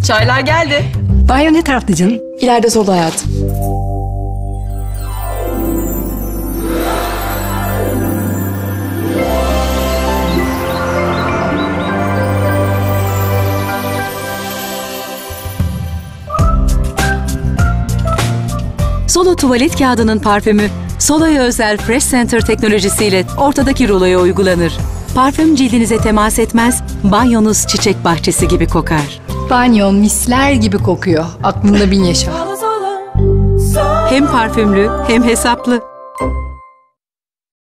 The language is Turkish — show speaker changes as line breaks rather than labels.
Çaylar geldi.
Banyo ne tarafta canım?
İleride solda hayatım.
Solo tuvalet kağıdının parfümü, Solo'ya özel Fresh Center teknolojisiyle ortadaki ruloya uygulanır. Parfüm cildinize temas etmez, banyonuz çiçek bahçesi gibi kokar.
Banyo misler gibi kokuyor. Aklında bin yaşa.
Hem parfümlü hem hesaplı.